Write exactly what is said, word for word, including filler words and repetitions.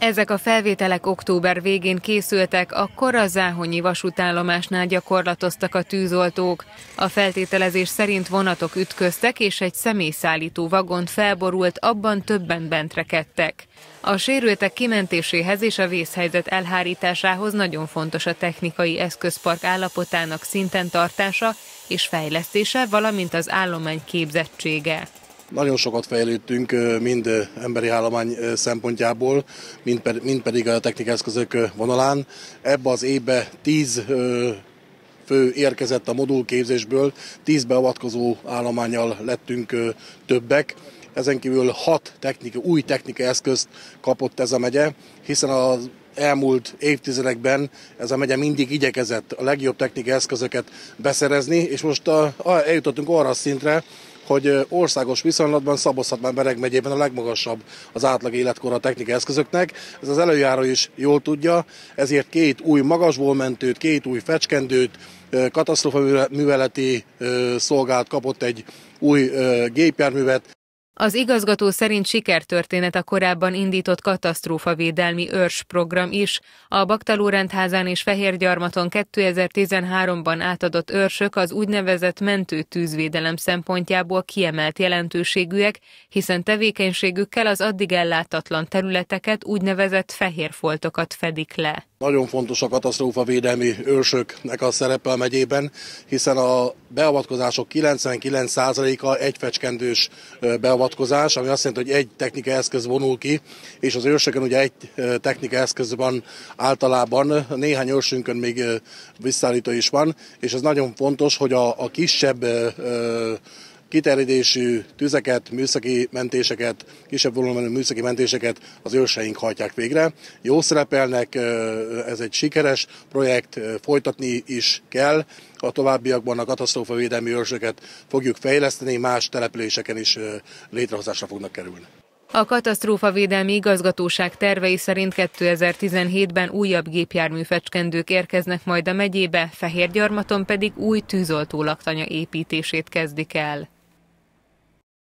Ezek a felvételek október végén készültek, akkor a záhonyi vasútállomásnál gyakorlatoztak a tűzoltók. A feltételezés szerint vonatok ütköztek, és egy személyszállító vagont felborult, abban többen bent rekedtek. A sérültek kimentéséhez és a vészhelyzet elhárításához nagyon fontos a technikai eszközpark állapotának szinten tartása és fejlesztése, valamint az állomány képzettsége. Nagyon sokat fejlődtünk, mind emberi állomány szempontjából, mind, ped, mind pedig a technikai eszközök vonalán. Ebbe az évbe tíz fő érkezett a modulképzésből, tíz beavatkozó állománnyal lettünk többek. Ezen kívül hat technika, új technikai eszközt kapott ez a megye, hiszen az elmúlt évtizedekben ez a megye mindig igyekezett a legjobb technikai eszközöket beszerezni, és most a, a, eljutottunk arra a szintre, hogy országos viszonylatban Szabolcs-Szatmár-Bereg megyében a legmagasabb az átlag életkor a technikai eszközöknek. Ez az előjáró is jól tudja, ezért két új magasvolmentőt, két új fecskendőt, katasztrófa műveleti szolgálat kapott egy új gépjárművet. Az igazgató szerint sikertörténet a korábban indított katasztrófavédelmi őrs program is. A Bakta-Lórentházán és Fehérgyarmaton kétezer-tizenháromban átadott őrsök az úgynevezett mentőtűzvédelem szempontjából kiemelt jelentőségűek, hiszen tevékenységükkel az addig ellátatlan területeket, úgynevezett fehér foltokat fedik le. Nagyon fontos a katasztrófavédelmi őrsöknek a szerepe a megyében, hiszen a beavatkozások kilencvenkilenc százaléka egy fecskendős beavatkozás, ami azt jelenti, hogy egy technikai eszköz vonul ki, és az őrsökön ugye egy technikai eszköz van általában, néhány őrsünkön még visszaállító is van, és ez nagyon fontos, hogy a, a kisebb kiterjedésű tüzeket, műszaki mentéseket, kisebb volumenű műszaki mentéseket az őrseink hajtják végre. Jó szerepelnek, ez egy sikeres projekt, folytatni is kell. A továbbiakban a katasztrófavédelmi őrsöket fogjuk fejleszteni, más településeken is létrehozásra fognak kerülni. A katasztrófavédelmi igazgatóság tervei szerint kétezer-tizenhétben újabb gépjármű-fecskendők érkeznek majd a megyébe, Fehérgyarmaton pedig új tűzoltó laktanya építését kezdik el.